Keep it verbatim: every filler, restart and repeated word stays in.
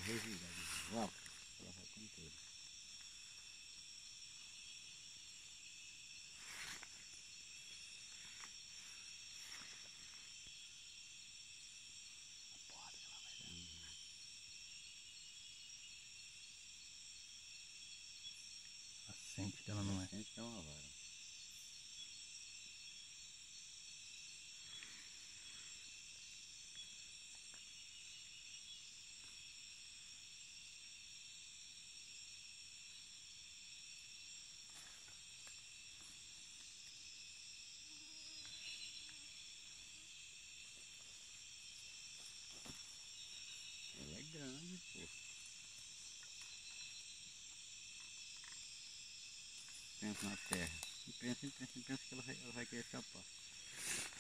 revirar. Ó, ela vai com tudo. A porrada que ela vai dar. Uhum. Ela sente que ela não é. Sente que é uma vara. Ela é grande, pô. Pensa na terra. E pensa, pensa, pensa que ela vai, ela vai querer escapar.